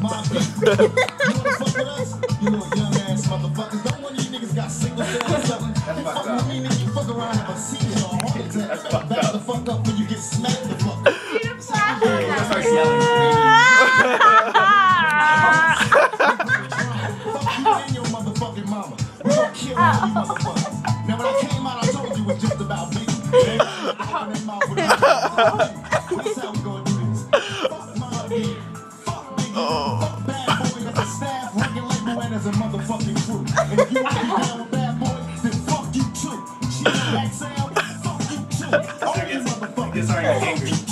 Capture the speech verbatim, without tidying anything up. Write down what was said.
my beat. You wanna fuck with us? You little young ass motherfuckers. Don't one of you niggas got single cell or something. You fuck with me, nigga, you fuck around and have a seizure or a heart attack. Back the fuck up when you get smacked the fuck up. Let's start yelling. Fuck you and your motherfucking mama. We gon' kill all you motherfuckers. Now when I came out, I told you it was just about me. That's how we gonna do this. Fuck my beat. Fuck Biggie. Fuck Bad Boy as a staff, record label, and as a motherfucking crew. And if you ain't down with Bad Boy, then fuck you too. She X L, fuck you too. All you motherfuckers. Sorry, I can't.